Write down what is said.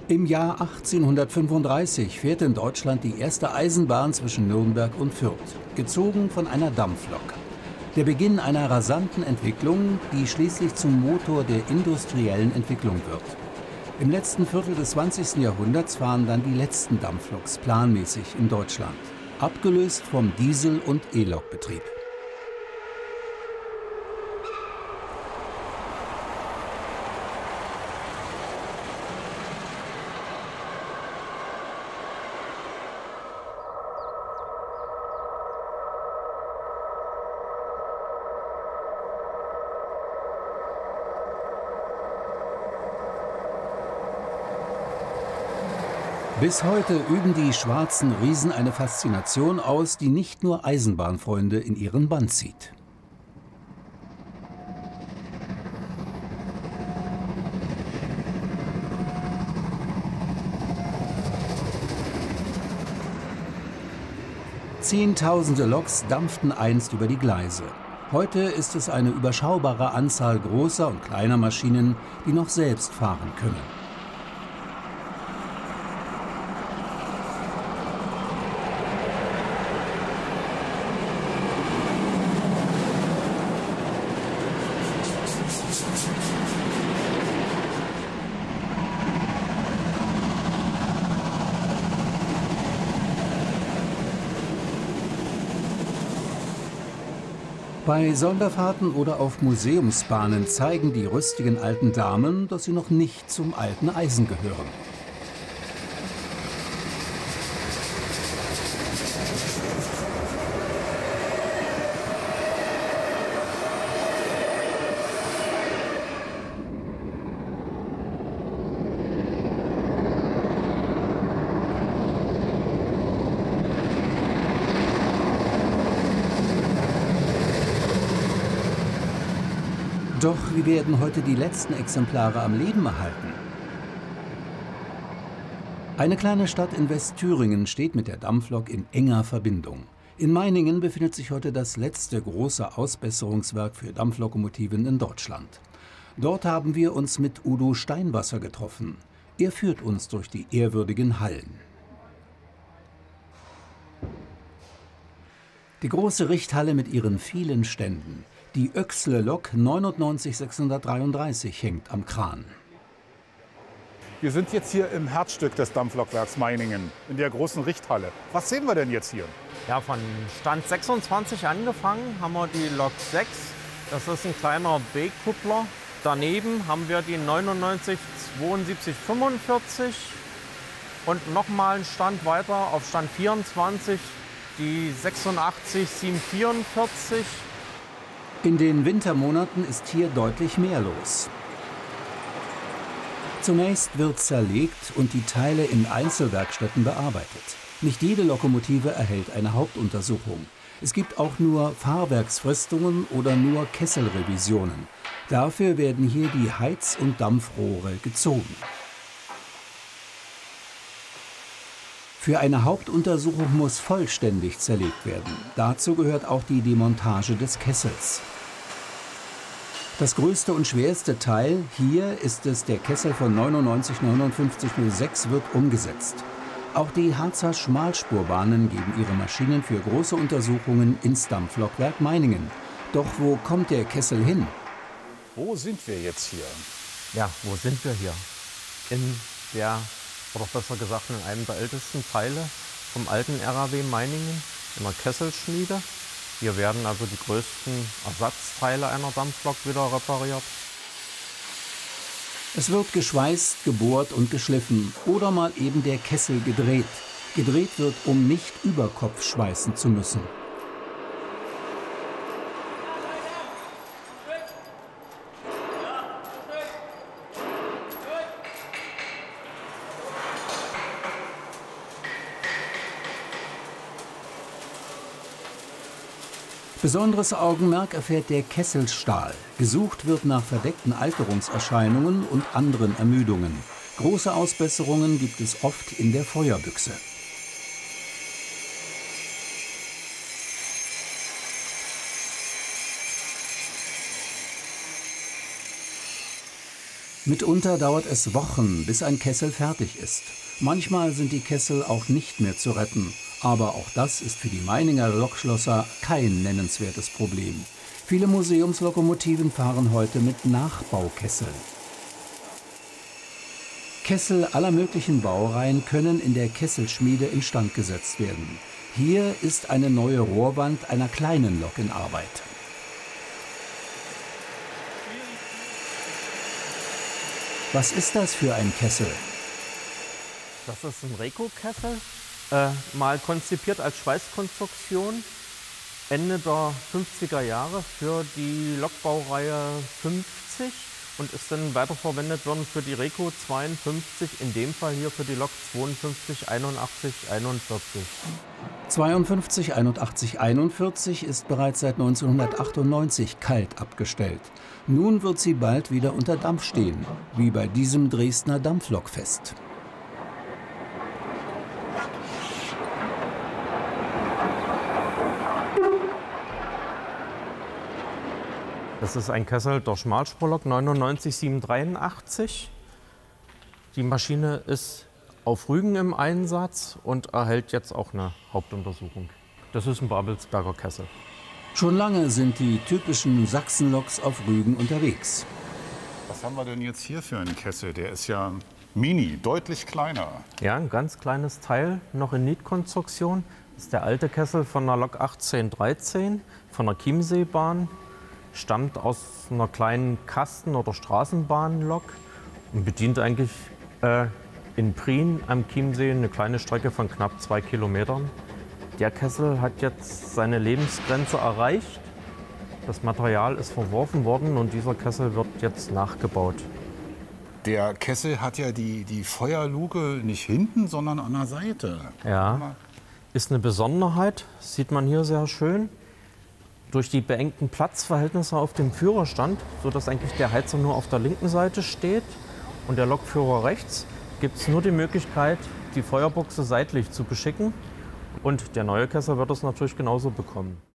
Im Jahr 1835 fährt in Deutschland die erste Eisenbahn zwischen Nürnberg und Fürth, gezogen von einer Dampflok. Der Beginn einer rasanten Entwicklung, die schließlich zum Motor der industriellen Entwicklung wird. Im letzten Viertel des 20. Jahrhunderts fahren dann die letzten Dampfloks planmäßig in Deutschland, abgelöst vom Diesel- und E-Lok-Betrieb. Bis heute üben die schwarzen Riesen eine Faszination aus, die nicht nur Eisenbahnfreunde in ihren Bann zieht. Zehntausende Loks dampften einst über die Gleise. Heute ist es eine überschaubare Anzahl großer und kleiner Maschinen, die noch selbst fahren können. Bei Sonderfahrten oder auf Museumsbahnen zeigen die rüstigen alten Damen, dass sie noch nicht zum alten Eisen gehören. Doch wie werden heute die letzten Exemplare am Leben erhalten? Eine kleine Stadt in Westthüringen steht mit der Dampflok in enger Verbindung. In Meiningen befindet sich heute das letzte große Ausbesserungswerk für Dampflokomotiven in Deutschland. Dort haben wir uns mit Udo Steinwasser getroffen. Er führt uns durch die ehrwürdigen Hallen. Die große Richthalle mit ihren vielen Ständen. Die Oechsle-Lok 99633 hängt am Kran. Wir sind jetzt hier im Herzstück des Dampflokwerks Meiningen, in der großen Richthalle. Was sehen wir denn jetzt hier? Ja, von Stand 26 angefangen haben wir die Lok 6. Das ist ein kleiner B-Kuppler. Daneben haben wir die 99 72 45 und nochmal einen Stand weiter auf Stand 24 die 86 744. In den Wintermonaten ist hier deutlich mehr los. Zunächst wird zerlegt und die Teile in Einzelwerkstätten bearbeitet. Nicht jede Lokomotive erhält eine Hauptuntersuchung. Es gibt auch nur Fahrwerksfristungen oder nur Kesselrevisionen. Dafür werden hier die Heiz- und Dampfrohre gezogen. Für eine Hauptuntersuchung muss vollständig zerlegt werden. Dazu gehört auch die Demontage des Kessels. Das größte und schwerste Teil, hier ist es der Kessel von 99 5906, wird umgesetzt. Auch die Harzer Schmalspurbahnen geben ihre Maschinen für große Untersuchungen ins Dampflokwerk Meiningen. Doch wo kommt der Kessel hin? Wo sind wir jetzt hier? Ja, wo sind wir hier? In der, oder besser gesagt in einem der ältesten Teile vom alten RAW Meiningen, in der Kesselschmiede. Hier werden also die größten Ersatzteile einer Dampflok wieder repariert. Es wird geschweißt, gebohrt und geschliffen oder mal eben der Kessel gedreht. Gedreht wird, um nicht über Kopf schweißen zu müssen. Besonderes Augenmerk erfährt der Kesselstahl. Gesucht wird nach verdeckten Alterungserscheinungen und anderen Ermüdungen. Große Ausbesserungen gibt es oft in der Feuerbüchse. Mitunter dauert es Wochen, bis ein Kessel fertig ist. Manchmal sind die Kessel auch nicht mehr zu retten. Aber auch das ist für die Meininger Lokschlosser kein nennenswertes Problem. Viele Museumslokomotiven fahren heute mit Nachbaukesseln. Kessel aller möglichen Baureihen können in der Kesselschmiede instand gesetzt werden. Hier ist eine neue Rohrwand einer kleinen Lok in Arbeit. Was ist das für ein Kessel? Das ist ein Reco-Kessel, mal konzipiert als Schweißkonstruktion Ende der 50er Jahre für die Lokbaureihe 50 und ist dann weiterverwendet worden für die Reco 52, in dem Fall hier für die Lok 52, 81, 41. 52 81 41 ist bereits seit 1998 kalt abgestellt. Nun wird sie bald wieder unter Dampf stehen, wie bei diesem Dresdner Dampflokfest. Das ist ein Kessel der Schmalspurlok 99783. Die Maschine ist auf Rügen im Einsatz und erhält jetzt auch eine Hauptuntersuchung. Das ist ein Babelsberger Kessel. Schon lange sind die typischen Sachsenloks auf Rügen unterwegs. Was haben wir denn jetzt hier für einen Kessel? Der ist ja mini, deutlich kleiner. Ja, ein ganz kleines Teil, noch in Nietkonstruktion. Das ist der alte Kessel von der Lok 1813 von der Chiemseebahn. Stammt aus einer kleinen Kasten- oder Straßenbahnlok und bedient eigentlich in Prien am Chiemsee eine kleine Strecke von knapp 2 Kilometern. Der Kessel hat jetzt seine Lebensgrenze erreicht. Das Material ist verworfen worden und dieser Kessel wird jetzt nachgebaut. Der Kessel hat ja die Feuerluke nicht hinten, sondern an der Seite. Ja, ist eine Besonderheit, sieht man hier sehr schön. Durch die beengten Platzverhältnisse auf dem Führerstand, sodass eigentlich der Heizer nur auf der linken Seite steht und der Lokführer rechts, gibt es nur die Möglichkeit, die Feuerbuchse seitlich zu beschicken. Und der neue Kessel wird das natürlich genauso bekommen.